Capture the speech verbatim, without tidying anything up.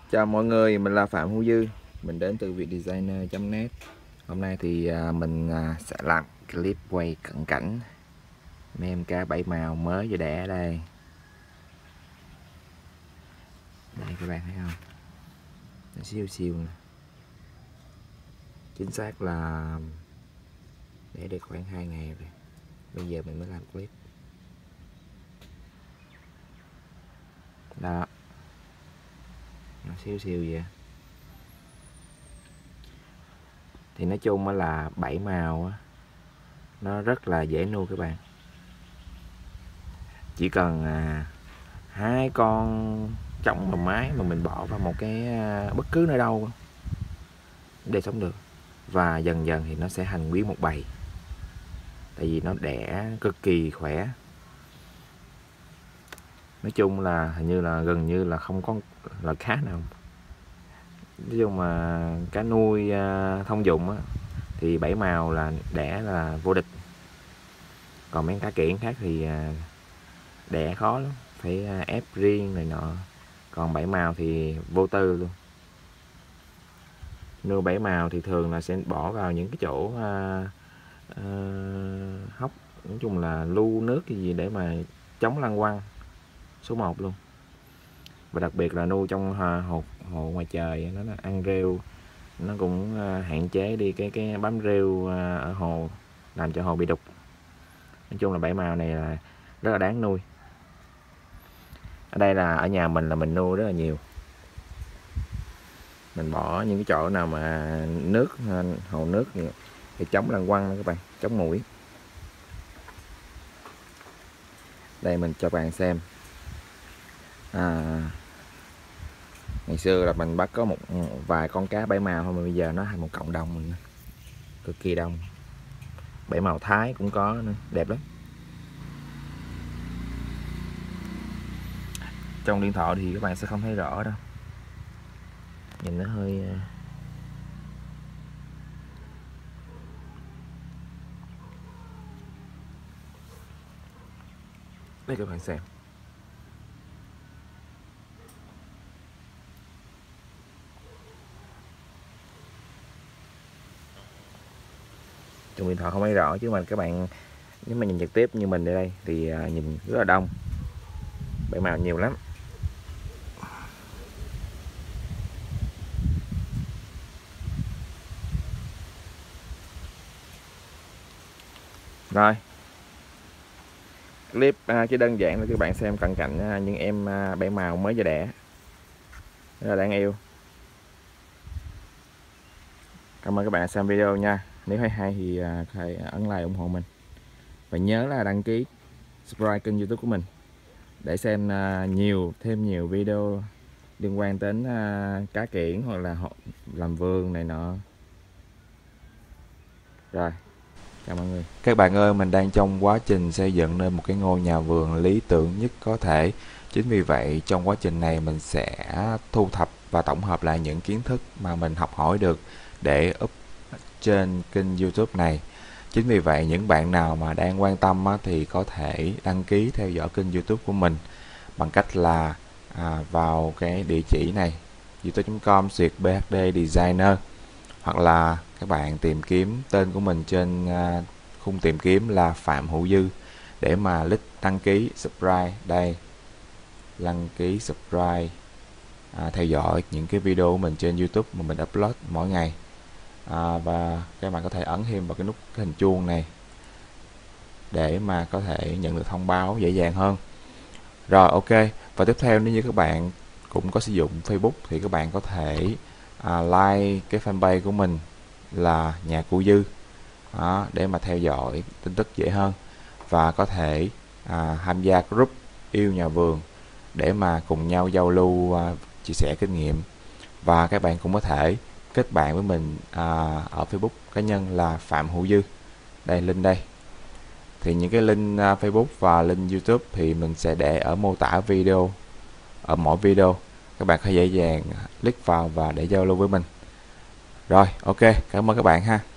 Chào mọi người, mình là Phạm Hữu Dư, mình đến từ vietdesigner chấm net. Hôm nay thì à, mình à, sẽ làm clip quay cận cảnh mấy em cá bảy màu mới vừa đẻ ở đây. Đây các bạn thấy không? Nó siêu siêu nè. Chính xác là để được khoảng hai ngày rồi. Bây giờ mình mới làm clip. Đó. Nó siêu siêu vậy. Thì nói chung là bảy màu á, nó rất là dễ nuôi các bạn. Chỉ cần à, hai con trống và mái mà mình bỏ vào một cái à, bất cứ nơi đâu để sống được, và dần dần thì nó sẽ thành nguyên một bầy, tại vì nó đẻ cực kỳ khỏe. Nói chung là hình như là gần như là không có loại cá nào, nói chung mà cá nuôi à, thông dụng á, thì bảy màu là đẻ là vô địch. Còn mấy cá kiển khác thì à, đẻ khó lắm, phải à, ép riêng này nọ. Còn bảy màu thì vô tư luôn. Nuôi bảy màu thì thường là sẽ bỏ vào những cái chỗ à, à, hốc, nói chung là lu nước cái gì để mà chống lăng quăng, số một luôn. Và đặc biệt là nuôi trong hồ, hồ ngoài trời, nó là ăn rêu, nó cũng hạn chế đi cái cái bám rêu ở hồ, làm cho hồ bị đục. Nói chung là bảy màu này là rất là đáng nuôi. Ở đây là ở nhà mình là mình nuôi rất là nhiều. Mình bỏ những cái chỗ nào mà nước, hồ nước thì chống lăng quăng đó các bạn, chống muỗi. Đây mình cho bạn xem. À, ngày xưa là mình bắt có một, một vài con cá bảy màu thôi, mà bây giờ nó thành một cộng đồng mình, cực kỳ đông. Bảy màu Thái cũng có nữa, đẹp lắm. Trong điện thoại thì các bạn sẽ không thấy rõ đâu, nhìn nó hơi đây các bạn xem. Trong điện thoại không thấy rõ, chứ mà các bạn nếu mà nhìn trực tiếp như mình ở đây thì nhìn rất là đông, bảy màu nhiều lắm. Rồi, clip à, chỉ đơn giản là các bạn xem cận cảnh à, những em à, bảy màu mới ra đẻ, rất là đáng yêu. Cảm ơn các bạn xem video nha. Nếu hay hay thì à, hãy ấn like ủng hộ mình, và nhớ là đăng ký subscribe kênh YouTube của mình để xem à, nhiều thêm nhiều video liên quan đến à, cá kiển hoặc là làm vườn này nọ. Rồi, chào mọi người. Các bạn ơi, mình đang trong quá trình xây dựng nên một cái ngôi nhà vườn lý tưởng nhất có thể. Chính vì vậy trong quá trình này mình sẽ thu thập và tổng hợp lại những kiến thức mà mình học hỏi được để up trên kênh YouTube này. Chính vì vậy những bạn nào mà đang quan tâm thì có thể đăng ký theo dõi kênh YouTube của mình bằng cách là à, vào cái địa chỉ này youtube chấm com xuyệt bhd designer, hoặc là các bạn tìm kiếm tên của mình trên uh, khung tìm kiếm là Phạm Hữu Dư để mà click đăng ký subscribe. Đây, đăng ký subscribe, à, theo dõi những cái video của mình trên YouTube mà mình upload mỗi ngày. À, và các bạn có thể ấn thêm vào cái nút cái hình chuông này để mà có thể nhận được thông báo dễ dàng hơn. Rồi, ok. Và tiếp theo, nếu như các bạn cũng có sử dụng Facebook thì các bạn có thể à, like cái fanpage của mình là Nhà Của Dư đó, để mà theo dõi tin tức dễ hơn, và có thể à, tham gia group yêu nhà vườn để mà cùng nhau giao lưu, à, chia sẻ kinh nghiệm. Và các bạn cũng có thể kết bạn với mình à, ở Facebook cá nhân là Phạm Hữu Dư. Đây, link đây. Thì những cái link à, Facebook và link YouTube thì mình sẽ để ở mô tả video, ở mỗi video. Các bạn có dễ dàng click vào và để giao lưu với mình. Rồi, ok, cảm ơn các bạn ha.